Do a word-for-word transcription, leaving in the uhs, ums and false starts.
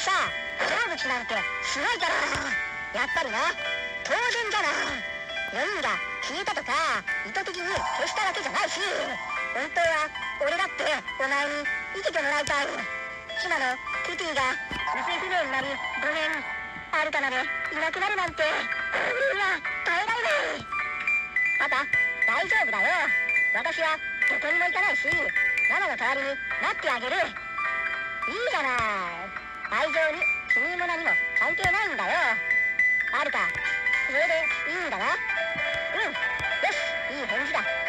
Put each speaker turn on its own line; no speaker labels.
さ、成仏なんてすごいから。やっぱりな、当然じゃな。よにんが消えたとか意図的に消したわけじゃないし、本当は俺だってお前に生きてもらいたい。妻のキティが行方不明になりごめん、アルカナでいなくなるなんて俺は耐えられない。パパ、大丈夫だよ。私はどこにも行かないし、ママの代わりになってあげる。いいじゃない。愛情に君も何も関係ないんだよ。アルカ、それでいいんだな。うん、よし、いい返事だ。